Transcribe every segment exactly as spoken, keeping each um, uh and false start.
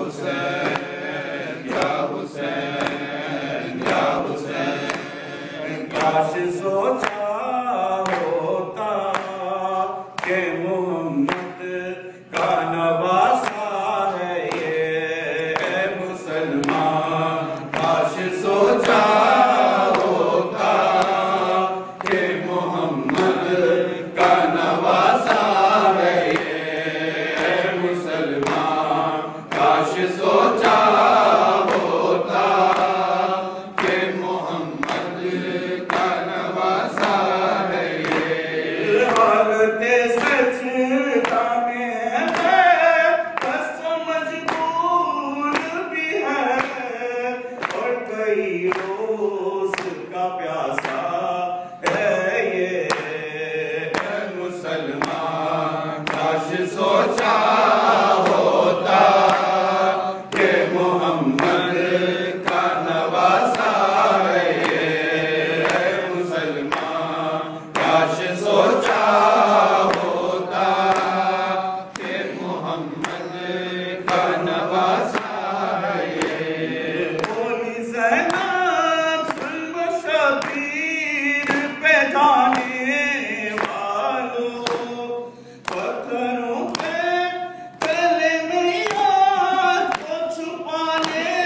حسین یا حسین یا حسین کاش سوچا ہوتا کہ محمد کا نواسا ہے یہ مسلمان کاش سوچا ہوتا کہ محمد کا نواسا ہے یہ مسلمان کاش سوچا ہوتا کہ محمد کا نواسا ہے یہ حالت سجدہ میں ہے بس مجبور بھی ہے اور کئی روز کا پیاسا ہے یہ مسلمان کاش سوچا ہوتا کہ محمد کا نواسا ہے یہ مسلمان کاش سوچا ہوتا کہ محمد کا نواسا ہے یہ بولی زینب سن شبیر پہ جانے والوں پتھروں پہ گلے میں یاد کو چھپانے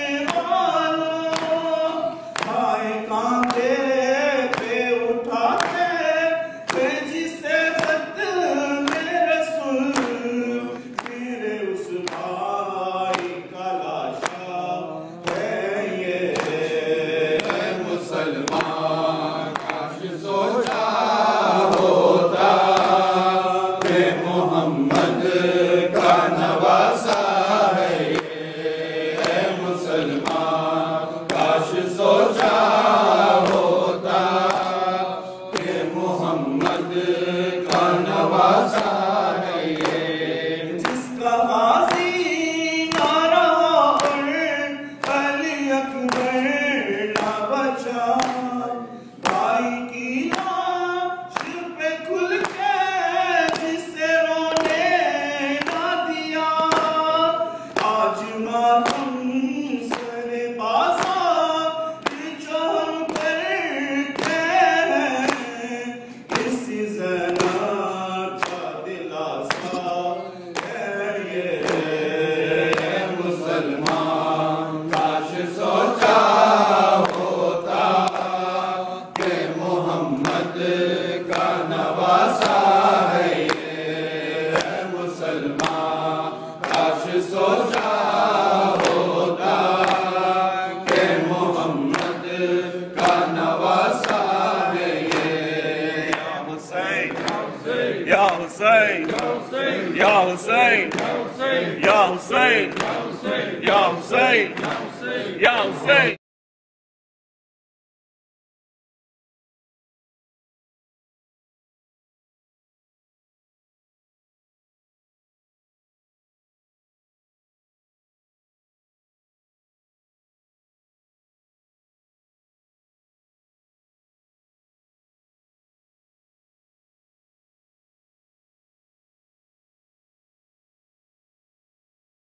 والوں ہائے کاندھے پہ اٹھاتے تھے جسے خط میں رسول میرے اس بھائی کا لاشا ہے یہ مسلمان کاش سوچا ہوتا کہ محمد کا نواسا ہے یہ مسلمان کاش سوچا ہوتا کہ محمد کا نواسا ہے یہ جس کا غازی نہ رہا اور علی اکبر نہ بچا بھائی کی لاش پہ کھل کے جسے رونے نہ دیا آج ماتم سر بازار جو ہم کرتے ہیں کسی زینب کا دلاسا ہے یہ مسلمان کاش سوچا ہوتا کہ محمد کا نواسا ہے یہ مسلمان کاش سوچا ہوتا کہ محمد کا نواسا ہے یہ یا حسین یا حسین یا حسین یا حسین یا حسین یا حسین